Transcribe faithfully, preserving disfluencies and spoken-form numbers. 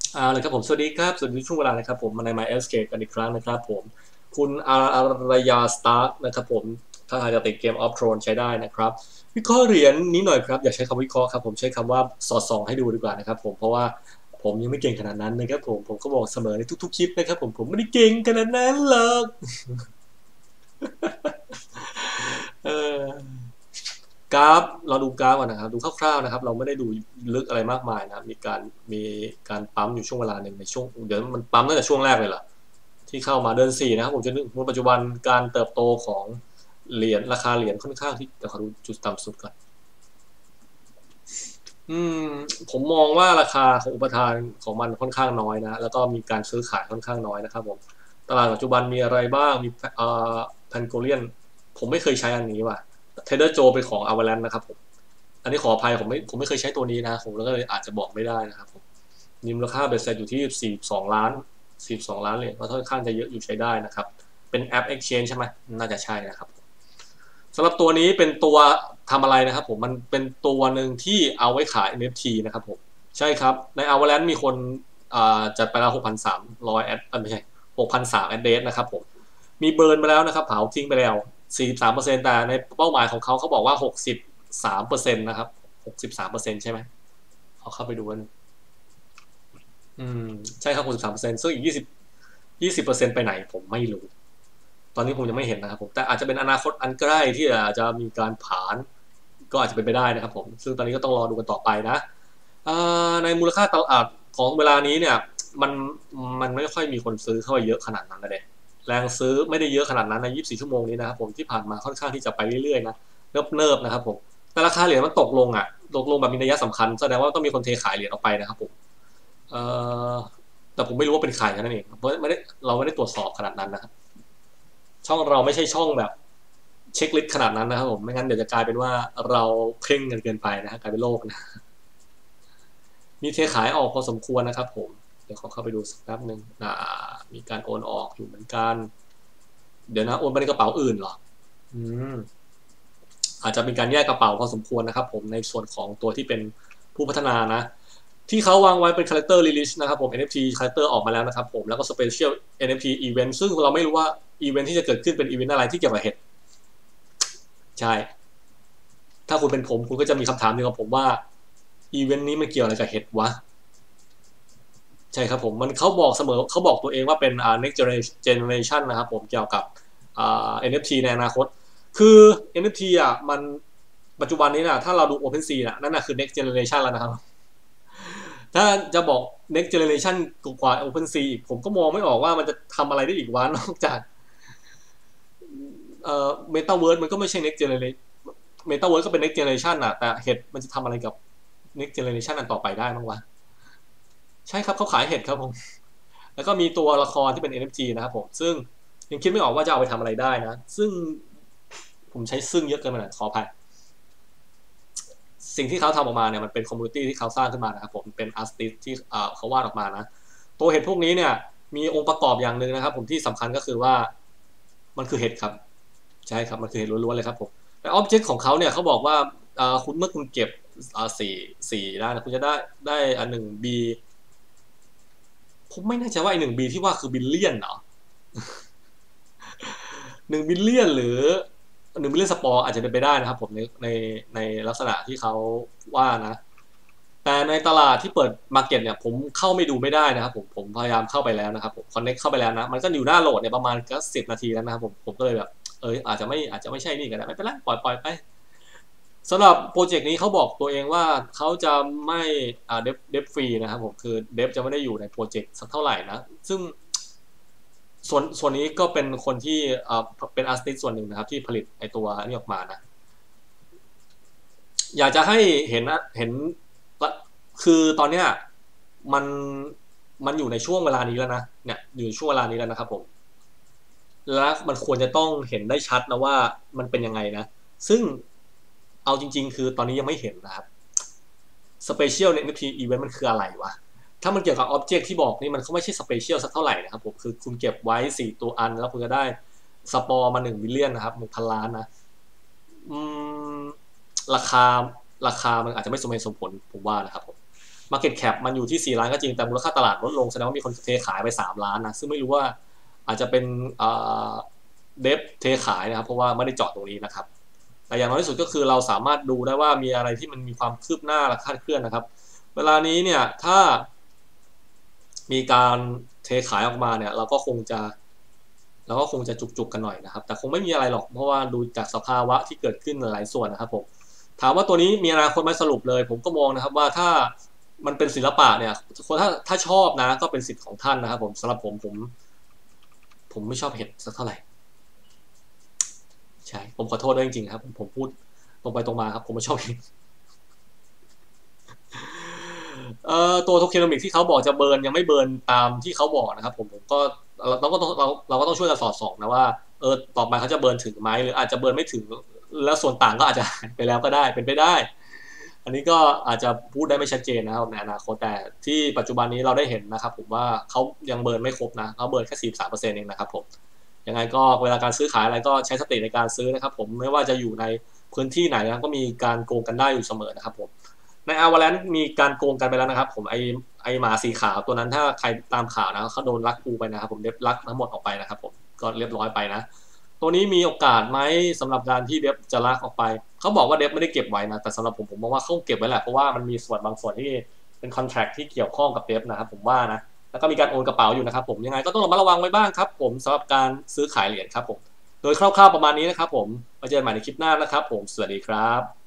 อ่าเลยครับผมสวัสดีครับสวัสดีช่วงเวลานะครับผมมาใน My Escape กันอีกครั้งนะครับผมคุณอารยาสตาร์กนะครับผมถ้าหากจะติดเกม of Thrones ใช้ได้นะครับวิเคราะห์เหรียญนี้หน่อยครับอย่าใช้คำวิเคราะห์ครับผมใช้คำว่าสอดส่องให้ดูดีกว่านะครับผมเพราะว่าผมยังไม่เก่งขนาดนั้นนะครับผมผมก็บอกเสมอในทุกๆคลิปนะครับผมผมไม่ได้เก่งขนาดนั้นหรอกเออ กราฟเราดูกราฟก่อนนะครับดูคร่าวๆนะครับเราไม่ได้ดูลึกอะไรมากมายนะมีการมีการปั๊มอยู่ช่วงเวลาหนึ่งในช่วงเดี๋ยวมันปั๊มตั้งแต่ช่วงแรกเลยเหรอที่เข้ามาเดือนสี่นะครับผมจนถึงปัจจุบันการเติบโตของเหรียญราคาเหรียญค่อนข้างที่จะขอดูจุดต่ำสุดก่อนอืมผมมองว่าราคาของอุปทานของมันค่อนข้างน้อยนะแล้วก็มีการซื้อขายค่อนข้างน้อยนะครับผมตลาดปัจจุบันมีอะไรบ้างมีเอ่อแพนโกเลียนผมไม่เคยใช้อันนี้ว่ะเทเดอร์โจเป็นของอเว a ลนนะครับผม อันนี้ขออภัยผมไม่ผมไม่เคยใช้ตัวนี้นะผมก็เลยอาจจะบอกไม่ได้นะครับผมมีมูลค่าเบ็ดเสร็จอยู่ที่สี่สิบสองล้านสี่สิบสองล้านเลยก็ค่อนข้างจะเยอะอยู่ใช้ได้นะครับเป็นแอป Exchange ใช่ไหมน่าจะใช่นะครับสำหรับตัวนี้เป็นตัวทำอะไรนะครับผมมันเป็นตัวหนึ่งที่เอาไว้ขาย เอ็น เอฟ ที นะครับผมใช่ครับใน Avalanche มีคนจัดไปแล้วหกพันสามร้อยแอดไม่ใช่หกพันสามแอดเดสนะครับผมมีเบิร์นไปแล้วนะครับเผาทิ้งไปแล้วสี่สิบสามเปอร์เซ็นต์แต่ในเป้าหมายของเขาเขาบอกว่าหกสิบสามเปอร์เซ็นต์นะครับหกสิบสามเปอร์เซ็นต์ใช่ไหมเอาเข้าไปดูกันอืมใช่ครับหกสิบสามเปอร์เซ็นต์ซึ่งอีกยี่สิบยี่สิบเปอร์เซ็นต์ไปไหนผมไม่รู้ตอนนี้ผมยังไม่เห็นนะครับผมแต่อาจจะเป็นอนาคตอันใกล้ที่อาจจะมีการผานก็อาจจะเป็นไปได้นะครับผมซึ่งตอนนี้ก็ต้องรอดูกันต่อไปนะในมูลค่าตลาดของเวลานี้เนี่ยมันมันไม่ค่อยมีคนซื้อเข้าไปเยอะขนาดนั้นนะเด็แรงซื้อไม่ได้เยอะขนาดนั้นในยี่สิบสี่ชั่วโมงนี้นะครับผมที่ผ่านมาค่อนข้างที่จะไปเรื่อยๆนะเนิบๆนะครับผมแต่ราคาเหรียญมันตกลงอ่ะตกลงแบบมีนัยสำคัญแสดงว่าต้องมีคนเทขายเหรียญออกไปนะครับผมเอ่อแต่ผมไม่รู้ว่าเป็นใครนั่นเองเพราะไม่ได้เราไม่ได้ตรวจสอบขนาดนั้นนะครับช่องเราไม่ใช่ช่องแบบเช็คลิสต์ขนาดนั้นนะครับผมไม่งั้นเดี๋ยวจะกลายเป็นว่าเราเพ่งกันเกินไปนะกลายเป็นโลกนะมีเทขายออกพอสมควรนะครับผมเดี๋ยวขอเข้าไปดูสักแป๊บหนึ่งมีการโอนออกอยู่เหมือนกันเดี๋ยวนะโอนไปในกระเป๋าอื่นเหรออืม อาจจะเป็นการแยกกระเป๋าพอสมควรนะครับผมในส่วนของตัวที่เป็นผู้พัฒนานะที่เขาวางไว้เป็น character release นะครับผม เอ็น เอฟ ที character ออกมาแล้วนะครับผมแล้วก็ special เอ็น เอฟ ที event ซึ่งเราไม่รู้ว่าอีเวนท์ที่จะเกิดขึ้นเป็นอีเวนต์อะไรที่เกี่ยวกับเห็ดใช่ถ้าคุณเป็นผมคุณก็จะมีคำถามหนึ่งกับผมว่าอีเวนต์นี้มันเกี่ยวอะไรกับเห็ดวะใช่ครับผมมันเขาบอกเสมอเขาบอกตัวเองว่าเป็น next generation นะครับผมเกี่ยวกับ เอ็น เอฟ ที ในอนาคตคือ เอ็น เอฟ ที อ่ะมันปัจจุบันนี้นะถ้าเราดู OpenSea นะนั่นนะคือ next generation แล้วนะครับถ้าจะบอก next generation กว่า OpenSea อีกผมก็มองไม่ออกว่ามันจะทำอะไรได้อีกวะนอกจากเอ่อ Metaverse มันก็ไม่ใช่ next generation Metaverse ก็เป็น next generation อะแต่เห็ดมันจะทำอะไรกับ next generation อันต่อไปได้บ้างวะใช่ครับเขาขายเห็ดครับผมแล้วก็มีตัวละครที่เป็น เอ็น เอฟ ที นะครับผมซึ่งยังคิดไม่ออกว่าจะเอาไปทำอะไรได้นะซึ่งผมใช้ซึ่งเยอะเกินไปหน่อยขออภัย สิ่งที่เขาทำออกมาเนี่ยมันเป็นคอมมูนิตี้ที่เขาสร้างขึ้นมานะครับผมเป็นอาร์ติสที่เขาวาดออกมานะตัวเห็ดพวกนี้เนี่ยมีองค์ประกอบอย่างหนึ่งนะครับผมที่สำคัญก็คือว่ามันคือเห็ดครับใช่ครับมันคือเห็ดล้วนๆเลยครับผมแต่อ็อบเจกต์ของเขาเนี่ยเขาบอกว่าคุณเมื่อคุณเก็บสี่สี่ได้นะคุณจะได้ได้อันหนึ่งบีผมไม่แน่ใจว่าไอหนึ่งบีที่ว่าคือบิลเลียนเหรอหนึ่งบิลเลียนหรือหนึ่งบิลเลียนสปอร์อาจจะเป็นไปได้นะครับผมในในในลักษณะที่เขาว่านะ แต่ในตลาดที่เปิดมาร์เก็ตเนี่ยผมเข้าไม่ดูไม่ได้นะครับผมผมพยายามเข้าไปแล้วนะครับผมคอนเน็กเข้าไปแล้วนะมันก็อยู่หน้าโหลดเนี่ยประมาณก็สิบนาทีแล้วนะครับผมผมก็เลยแบบเอออาจจะไม่อาจจะไม่ใช่นี่ก็ได้ไม่เป็นไรปล่อยปล่อยไปสำหรับโปรเจกต์นี้เขาบอกตัวเองว่าเขาจะไม่อ่าเดฟเดฟฟรีนะครับผมคือเดฟจะไม่ได้อยู่ในโปรเจกต์สักเท่าไหร่นะซึ่งส่วนส่วนนี้ก็เป็นคนที่อ่าเป็นอาร์ติสส่วนหนึ่งนะครับที่ผลิตไอตัวนี้ออกมานะ อยากจะให้เห็นนะเห็นคือตอนเนี้ยมันมันอยู่ในช่วงเวลานี้แล้วนะเนี่ยอยู่ช่วงเวลานี้แล้วนะครับผมและมันควรจะต้องเห็นได้ชัดนะว่ามันเป็นยังไงนะซึ่งเอาจริงๆคือตอนนี้ยังไม่เห็นนะครับสเปเชียลใน เอ็น เอฟ ที Event มันคืออะไรวะถ้ามันเกี่ยวกับอ็อบเจกต์ที่บอกนี่มันก็ไม่ใช่สเปเชียลสักเท่าไหร่นะครับผมคือคุณเก็บไว้สี่ตัวอันแล้วคุณจะได้สปอร์มาหนึ่งบิลเลียนนะครับหนึ่งพันล้านนะอืมราคาราคามันอาจจะไม่สมเหตุสมผลผมว่านะครับผม Market Cap มันอยู่ที่สี่ล้านก็จริงแต่มูลค่าตลาดลดลงแสดงว่ามีคนเทขายไปสามล้านนะซึ่งไม่รู้ว่าอาจจะเป็นเดฟเทขายนะครับเพราะว่าไม่ได้เจาะตรงนี้นะครับแต่อย่างน้อยที่สุดก็คือเราสามารถดูได้ว่ามีอะไรที่มันมีความคืบหน้าและคาดเคลื่อนนะครับเวลานี้เนี่ยถ้ามีการเทขายออกมาเนี่ยเราก็คงจะเราก็คงจะจุกๆกันหน่อยนะครับแต่คงไม่มีอะไรหรอกเพราะว่าดูจากสภาวะที่เกิดขึ้นหลายส่วนนะครับผมถามว่าตัวนี้มีอนาคตไหมสรุปเลยผมก็มองนะครับว่าถ้ามันเป็นศิลปะเนี่ยคนถ้าถ้าชอบนะก็เป็นสิทธิ์ของท่านนะครับผมสำหรับผมผมผมไม่ชอบเห็ดสักเท่าไหร่ใช่ผมขอโทษด้วยจริงๆครับผมผมพูดตรงไปตรงมาครับผมไม่ชอบเห็ดเอ่อตัวโทเคนอมิกที่เขาบอกจะเบิร์นยังไม่เบิร์นตามที่เขาบอกนะครับผมผมก็เราก็ต้องเราเราก็ต้องช่วยกันสอดส่องนะว่าเออต่อไปเขาจะเบิร์นถึงไหมหรืออาจจะเบิร์นไม่ถึงแล้วส่วนต่างก็อาจจะหายไปแล้วก็ได้เป็นไปได้อันนี้ก็อาจจะพูดได้ไม่ชัดเจนนะครับในอนาคตแต่ที่ปัจจุบันนี้เราได้เห็นนะครับผมว่าเขายังเบิร์นไม่ครบนะเขาเบิร์นแค่สี่สิบสามเปอร์เซ็นต์เองนะครับผมยังไงก็เวลาการซื้อขายอะไรก็ใช้สติในการซื้อนะครับผมไม่ว่าจะอยู่ในพื้นที่ไหนนะก็มีการโกงกันได้อยู่เสมอนะครับผมในอ v ว l ลนมีการโกงกันไปแล้วนะครับผมไอไอหมาสีขาวตัวนั้นถ้าใครตามข่าวนะเขาโดนลักปูไปนะครับผมเด็บลักทั้งหมดออกไปนะครับผมก็เรียบร้อยไปนะตัวนี้มีโอกาสไหมสำหรับการที่เดฟจะลากออกไปเขาบอกว่าเดฟไม่ได้เก็บไว้นะแต่สำหรับผมผมมองว่าเขาเก็บไว้แหละเพราะว่ามันมีส่วนบางส่วนที่เป็นคอนแทรคที่เกี่ยวข้องกับเดฟนะครับผมว่านะแล้วก็มีการโอนกระเป๋าอยู่นะครับผมยังไงก็ต้องระมัดระวังไว้บ้างครับผมสำหรับการซื้อขายเหรียญครับผมโดยคร่าวๆประมาณนี้นะครับผมมาเจอกันใหม่ในคลิปหน้านะครับผมสวัสดีครับ